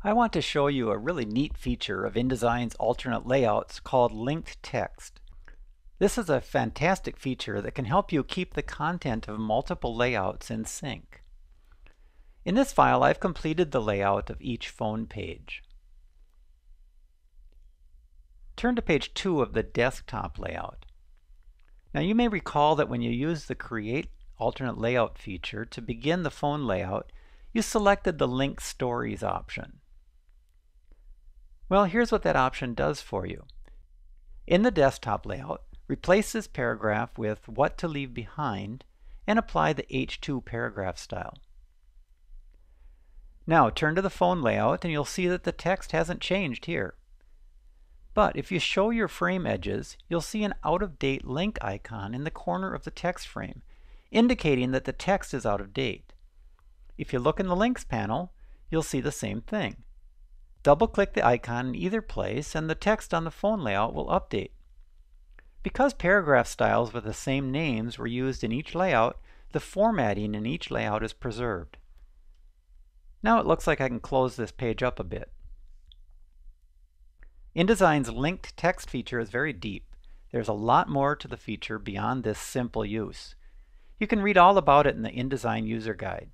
I want to show you a really neat feature of InDesign's alternate layouts called linked text. This is a fantastic feature that can help you keep the content of multiple layouts in sync. In this file, I've completed the layout of each phone page. Turn to page 2 of the desktop layout. Now you may recall that when you use the Create Alternate Layout feature to begin the phone layout, you selected the Link Stories option. Well, here's what that option does for you. In the desktop layout, replace this paragraph with What to Leave Behind and apply the H2 paragraph style. Now turn to the phone layout and you'll see that the text hasn't changed here. But if you show your frame edges, you'll see an out-of-date link icon in the corner of the text frame, indicating that the text is out of date. If you look in the Links panel, you'll see the same thing. Double-click the icon in either place and the text on the phone layout will update. Because paragraph styles with the same names were used in each layout, the formatting in each layout is preserved. Now it looks like I can close this page up a bit. InDesign's linked text feature is very deep. There's a lot more to the feature beyond this simple use. You can read all about it in the InDesign user guide.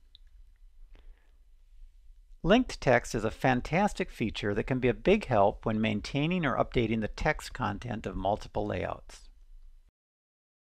Linked text is a fantastic feature that can be a big help when maintaining or updating the text content of multiple layouts.